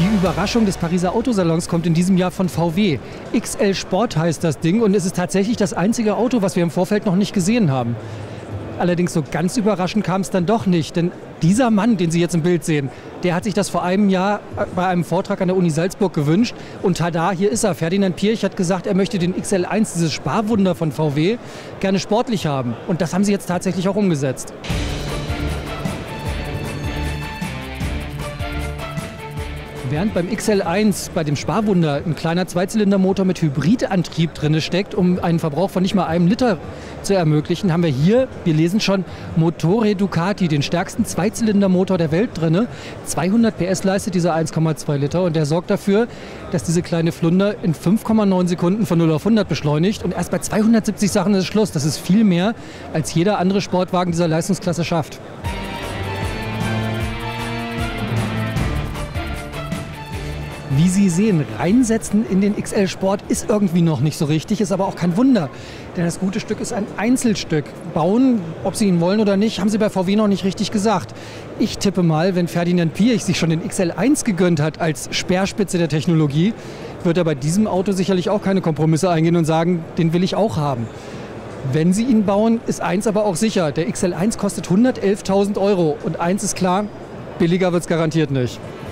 Die Überraschung des Pariser Autosalons kommt in diesem Jahr von VW. XL Sport heißt das Ding und es ist tatsächlich das einzige Auto, was wir im Vorfeld noch nicht gesehen haben. Allerdings so ganz überraschend kam es dann doch nicht, denn dieser Mann, den Sie jetzt im Bild sehen, der hat sich das vor einem Jahr bei einem Vortrag an der Uni Salzburg gewünscht. Und tada, hier ist er. Ferdinand Piëch hat gesagt, er möchte den XL1, dieses Sparwunder von VW, gerne sportlich haben. Und das haben sie jetzt tatsächlich auch umgesetzt. Während beim XL1, bei dem Sparwunder, ein kleiner Zweizylindermotor mit Hybridantrieb drin steckt, um einen Verbrauch von nicht mal 1 Liter zu ermöglichen, haben wir hier, wir lesen schon, Motore Ducati, den stärksten Zweizylindermotor der Welt drin. 200 PS leistet dieser 1,2 Liter und der sorgt dafür, dass diese kleine Flunder in 5,9 Sekunden von 0 auf 100 beschleunigt. Und erst bei 270 Sachen ist Schluss. Das ist viel mehr, als jeder andere Sportwagen dieser Leistungsklasse schafft. Wie Sie sehen, reinsetzen in den XL Sport ist irgendwie noch nicht so richtig, ist aber auch kein Wunder. Denn das gute Stück ist ein Einzelstück. Bauen, ob Sie ihn wollen oder nicht, haben Sie bei VW noch nicht richtig gesagt. Ich tippe mal, wenn Ferdinand Piëch sich schon den XL1 gegönnt hat als Speerspitze der Technologie, wird er bei diesem Auto sicherlich auch keine Kompromisse eingehen und sagen, den will ich auch haben. Wenn Sie ihn bauen, ist eins aber auch sicher. Der XL1 kostet 111.000 € und eins ist klar, billiger wird es garantiert nicht.